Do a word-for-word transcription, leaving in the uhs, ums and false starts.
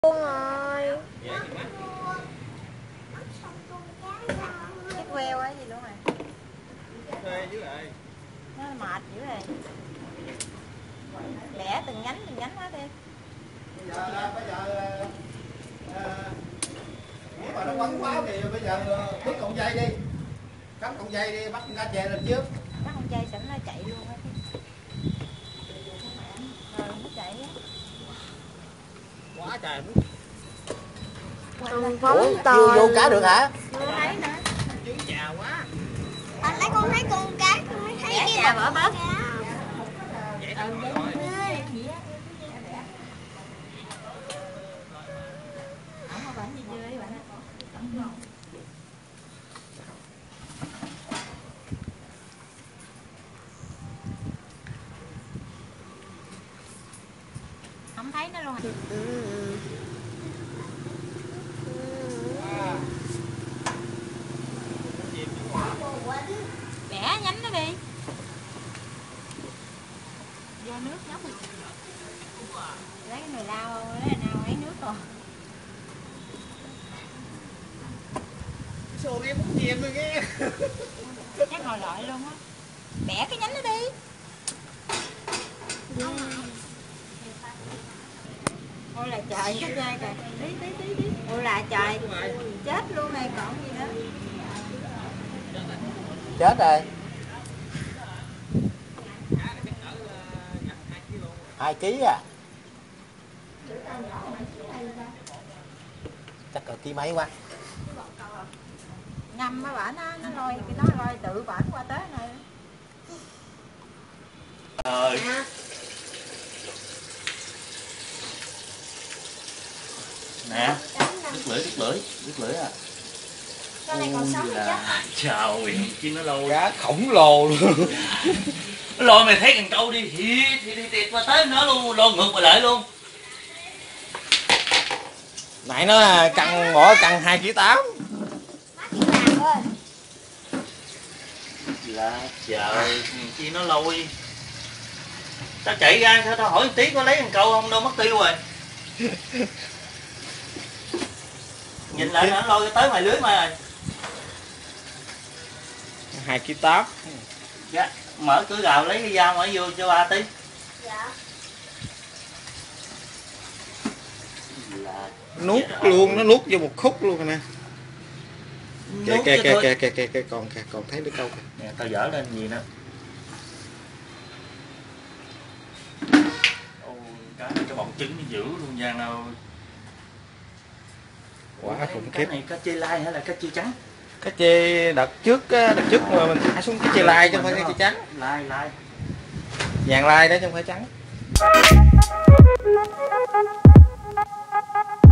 Luôn rồi. Cái queo ấy gì luôn rồi. Thuê chứ rồi. Nó mệt dữ rồi. Bẻ từng nhánh từng nhánh hết đi. Bây giờ bây giờ nếu mà nó quấn quá thì bây giờ đứt cọng dây đi. Cắm cọng dây đi, bắt con cá chê lên trước. Bắt con dây sẵn nó chạy luôn á. Rồi nó chạy á. Quá trời. Không Ủa, chưa vô cá được hả? Chưa thấy nữa. Chứ già quá. Anh lấy con thấy con cái con mới thấy cái Dạ bỏ bớt. Vậy Ừ, thôi. không có bệnh gì chưa ấy bạn. Không thấy nó luôn. Bẻ nhánh nó đi. Vô nước nhóc. Lấy cái nồi lau, lấy cái nào lấy nước rồi. Sồ em muốn chìm rồi nghe. Chắc hồi loại luôn á. Bẻ cái nhánh nó đi. Ôi là trời hết trai kìa. Tí tí tí tí. Ôi là trời. Chết luôn này còn gì nữa. Chết rồi. Hai ký à? Chắc là ký mấy quá. Ngâm á bả nó nó lôi cái nó lôi tự bển qua tới này. Trời. Nè, đứt lưỡi, đứt lưỡi, đứt lưỡi à. con này còn sống rồi chứ. Chào Nguyễn chi nó lâu. Cá khổng lồ luôn. Nó lôi mày thấy cần câu đi thì thì thì, thì qua tới nó luôn, lôi ngược qua lại luôn. Nãy nó căng bỏ căng hai ký tám. Má chị làm ơi. Là trời, chi nó lôi. Tao chạy ra sao tao hỏi một tí có lấy cần câu không, đâu mất tiêu rồi. Nhìn lại nó lôi tới ngoài lưới mà rồi. hai ký tám. Dạ, mở cửa gào lấy cái dao mở vô cho ba tí. Dạ. Là Nuốt luôn, nó nuốt vô một khúc luôn rồi nè. Kìa nuốt kìa chứ kìa thôi. kìa kìa kìa kìa còn kìa, còn thấy đứa câu kìa. Nè, tao dở lên gì nữa. Ôi, cái cái bọng trứng nó dữ luôn Giang ơi. Quá khủng Cái khiếp. này cá chê lai hay là cá chê trắng? Cá chê đợt trước á, đợt trước mà mình thả xuống cá chê lai chứ không phải cá chê trắng. Lai lai. Vàng lai đó chứ không phải trắng.